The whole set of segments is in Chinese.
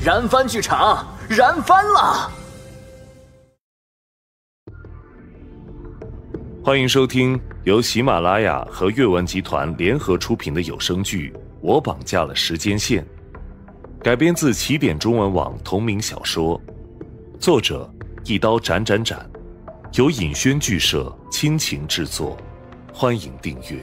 燃翻剧场，燃翻了！ 欢迎收听由喜马拉雅和阅文集团联合出品的有声剧《我绑架了时间线》，改编自起点中文网同名小说，作者一刀斩，由尹轩剧社倾情制作，欢迎订阅。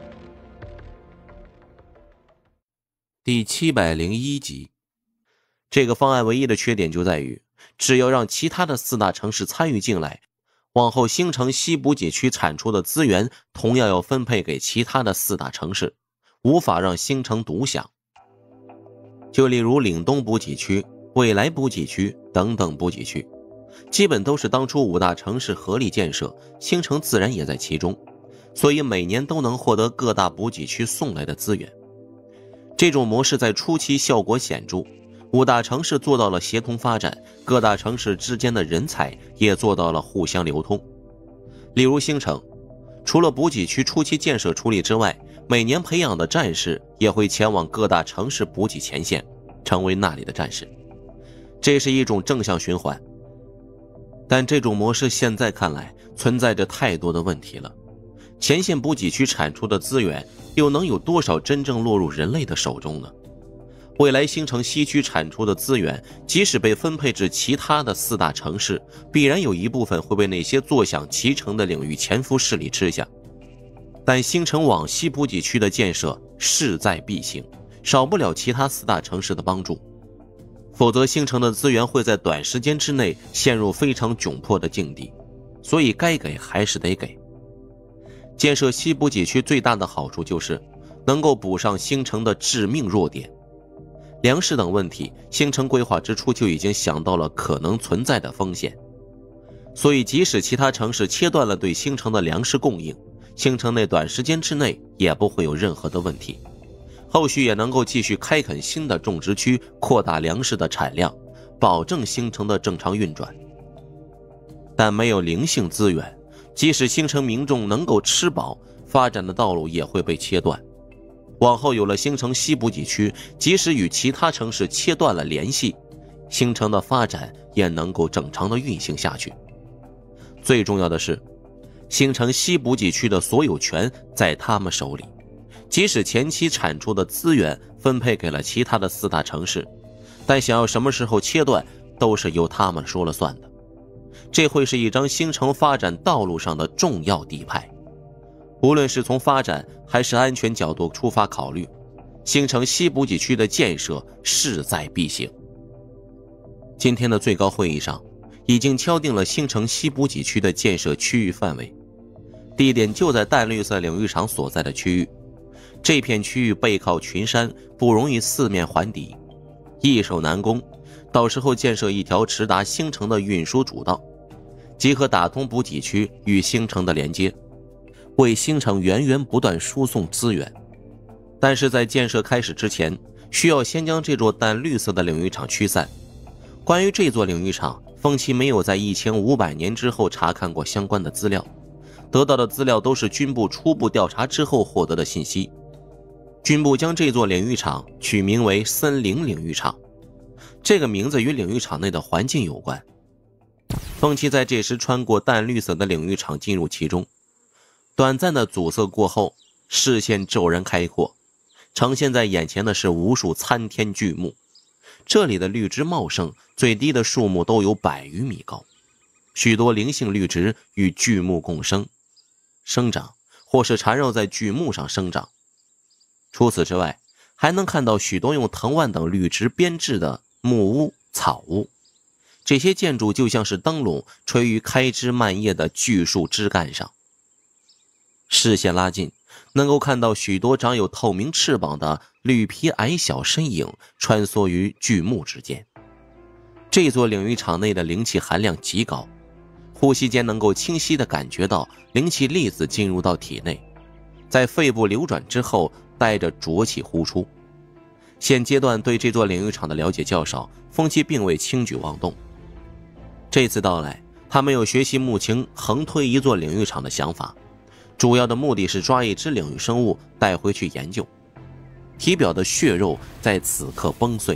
第701集。这个方案唯一的缺点就在于，只要让其他的4大城市参与进来，往后星城西补给区产出的资源同样要分配给其他的4大城市，无法让星城独享。就例如岭东补给区、未来补给区等等补给区，基本都是当初5大城市合力建设，星城自然也在其中，所以每年都能获得各大补给区送来的资源。这种模式在初期效果显著，5大城市做到了协同发展，各大城市之间的人才也做到了互相流通。例如星城，除了补给区初期建设处理之外，每年培养的战士也会前往各大城市补给前线，成为那里的战士。这是一种正向循环。但这种模式现在看来存在着太多的问题了。前线补给区产出的资源又能有多少真正落入人类的手中呢？未来星城西区产出的资源，即使被分配至其他的4大城市，必然有一部分会被那些坐享其成的领域潜伏势力吃下。但星城往西补给区的建设势在必行，少不了其他4大城市的帮助，否则星城的资源会在短时间之内陷入非常窘迫的境地，所以该给还是得给。建设西补给区最大的好处就是能够补上星城的致命弱点。粮食等问题，星城规划之初就已经想到了可能存在的风险，所以即使其他城市切断了对星城的粮食供应，星城内短时间之内也不会有任何的问题，后续也能够继续开垦新的种植区，扩大粮食的产量，保证星城的正常运转。但没有灵性资源，即使星城民众能够吃饱，发展的道路也会被切断。往后有了星城西补给区，即使与其他城市切断了联系，星城的发展也能够正常的运行下去。最重要的是，星城西补给区的所有权在他们手里，即使前期产出的资源分配给了其他的4大城市，但想要什么时候切断，都是由他们说了算的。这会是一张星城发展道路上的重要底牌。无论是从发展还是安全角度出发考虑，星城西补给区的建设势在必行。今天的最高会议上，已经敲定了星城西补给区的建设区域范围，地点就在淡绿色领域场所在的区域。这片区域背靠群山，不容易4面环敌，易守难攻，到时候建设一条直达星城的运输主道，即可打通补给区与星城的连接，为星城源源不断输送资源。但是在建设开始之前，需要先将这座淡绿色的领域场驱散。关于这座领域场，风期没有在1500年之后查看过相关的资料，得到的资料都是军部初步调查之后获得的信息。军部将这座领域场取名为森林领域场，这个名字与领域场内的环境有关。风期在这时穿过淡绿色的领域场进入其中，短暂的阻塞过后，视线骤然开阔，呈现在眼前的是无数参天巨木。这里的绿植茂盛，最低的树木都有100余米高，许多灵性绿植与巨木共生生长，或是缠绕在巨木上生长。除此之外，还能看到许多用藤蔓等绿植编制的木屋、草屋，这些建筑就像是灯笼垂于开枝蔓叶的巨树枝干上。视线拉近，能够看到许多长有透明翅膀的绿皮矮小身影穿梭于巨木之间。这座领域场内的灵气含量极高，呼吸间能够清晰地感觉到灵气粒子进入到体内，在肺部流转之后带着浊气呼出。现阶段对这座领域场的了解较少，风期并未轻举妄动。这次到来，他没有学习木晴横推一座领域场的想法，主要的目的是抓一只领域生物带回去研究。体表的血肉在此刻崩碎，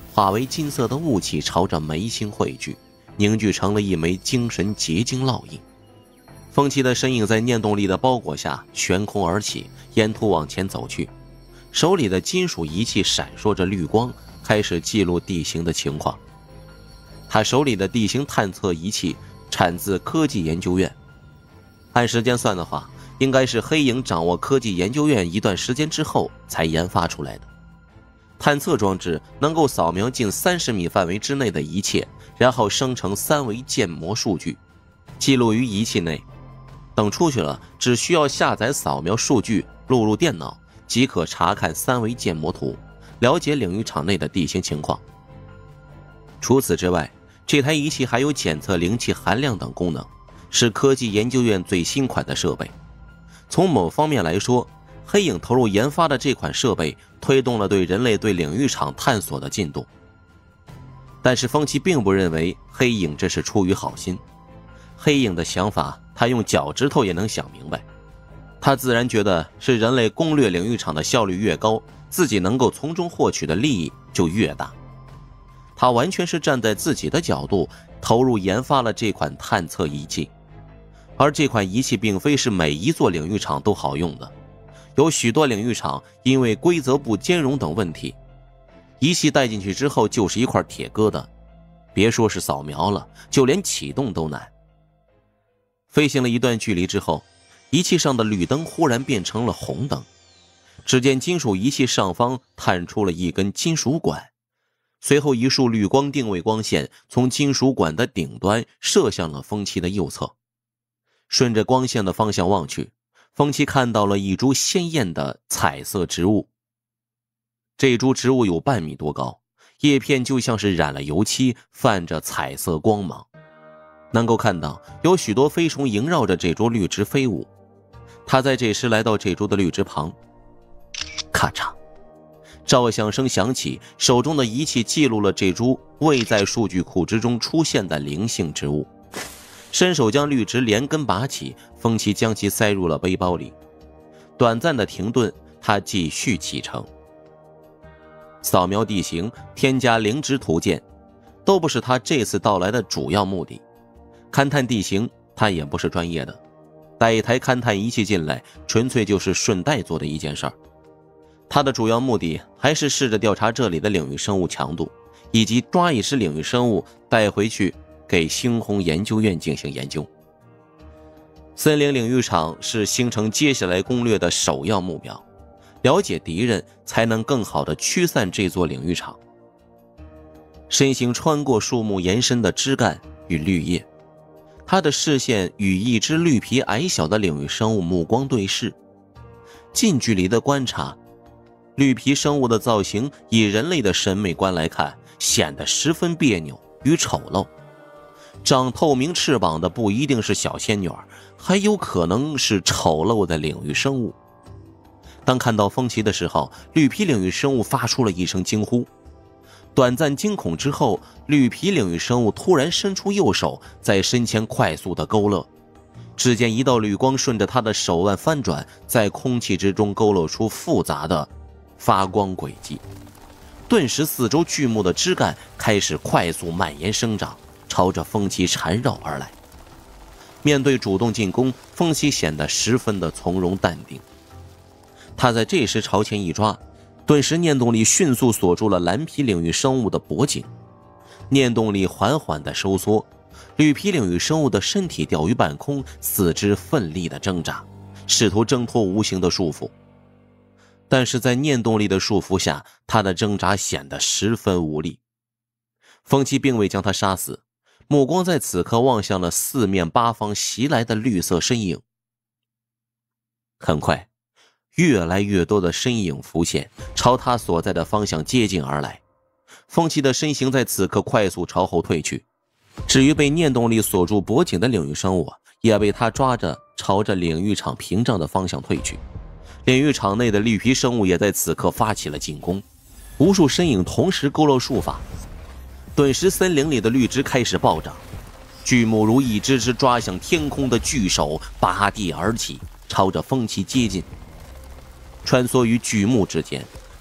化为金色的雾气朝着眉心汇聚，凝聚成了一枚精神结晶烙印。风七的身影在念动力的包裹下悬空而起，沿途往前走去，手里的金属仪器闪烁着绿光，开始记录地形的情况。他手里的地形探测仪器产自科技研究院，按时间算的话，应该是黑影掌握科技研究院一段时间之后才研发出来的。探测装置能够扫描近30米范围之内的一切，然后生成3维建模数据，记录于仪器内。等出去了，只需要下载扫描数据，录入电脑，即可查看3维建模图，了解领域场内的地形情况。除此之外，这台仪器还有检测灵气含量等功能，是科技研究院最新款的设备。从某方面来说，黑影投入研发的这款设备推动了对人类对领域场探索的进度。但是风七并不认为黑影这是出于好心，黑影的想法他用脚趾头也能想明白，他自然觉得是人类攻略领域场的效率越高，自己能够从中获取的利益就越大。他完全是站在自己的角度投入研发了这款探测仪器，而这款仪器并非是每一座领域场都好用的，有许多领域场因为规则不兼容等问题，仪器带进去之后就是一块铁疙瘩，别说是扫描了，就连启动都难。飞行了一段距离之后，仪器上的绿灯忽然变成了红灯，只见金属仪器上方探出了一根金属管，随后一束绿光定位光线从金属管的顶端射向了风七的右侧。顺着光线的方向望去，风七看到了一株鲜艳的彩色植物。这株植物有半米多高，叶片就像是染了油漆，泛着彩色光芒。能够看到有许多飞虫萦绕着这株绿植飞舞。他在这时来到这株的绿植旁，咔嚓，照响声响起，手中的仪器记录了这株未在数据库之中出现的灵性植物。伸手将绿植连根拔起，风七将其塞入了背包里。短暂的停顿，他继续启程。扫描地形，添加灵植图鉴，都不是他这次到来的主要目的。勘探地形，他也不是专业的，带一台勘探仪器进来，纯粹就是顺带做的一件事儿。他的主要目的还是试着调查这里的领域生物强度，以及抓一只领域生物带回去给猩红研究院进行研究。森林领域场是星城接下来攻略的首要目标，了解敌人才能更好地驱散这座领域场。身形穿过树木延伸的枝干与绿叶，他的视线与一只绿皮矮小的领域生物目光对视。近距离的观察，绿皮生物的造型以人类的审美观来看，显得十分别扭与丑陋。长透明翅膀的不一定是小仙女，还有可能是丑陋的领域生物。当看到风奇的时候，绿皮领域生物发出了一声惊呼。短暂惊恐之后，绿皮领域生物突然伸出右手，在身前快速的勾勒。只见一道绿光顺着他的手腕翻转，在空气之中勾勒出复杂的发光轨迹。顿时四周巨木的枝干开始快速蔓延生长，朝着风奇缠绕而来。面对主动进攻，风奇显得十分的从容淡定。他在这时朝前一抓，顿时念动力迅速锁住了蓝皮领域生物的脖颈。念动力缓缓地收缩，绿皮领域生物的身体吊于半空，四肢奋力地挣扎，试图挣脱无形的束缚。但是在念动力的束缚下，他的挣扎显得十分无力。风七并未将他杀死，目光在此刻望向了四面八方袭来的绿色身影。很快，越来越多的身影浮现，朝他所在的方向接近而来。风七的身形在此刻快速朝后退去，至于被念动力锁住脖颈的领域生物，也被他抓着朝着领域场屏障的方向退去。领域场内的绿皮生物也在此刻发起了进攻，无数身影同时勾勒术法，顿时森林里的绿枝开始暴涨，巨木如一只只抓向天空的巨手拔地而起，朝着风七接近。穿梭于巨木之间，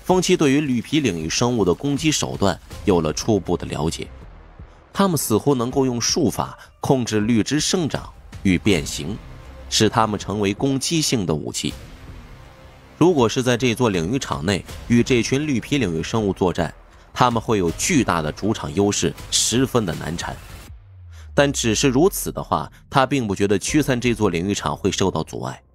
风七对于绿皮领域生物的攻击手段有了初步的了解，他们似乎能够用术法控制绿枝生长与变形，使它们成为攻击性的武器。如果是在这座领域场内与这群绿皮领域生物作战，他们会有巨大的主场优势，十分的难缠。但只是如此的话，他并不觉得驱散这座领域场会受到阻碍。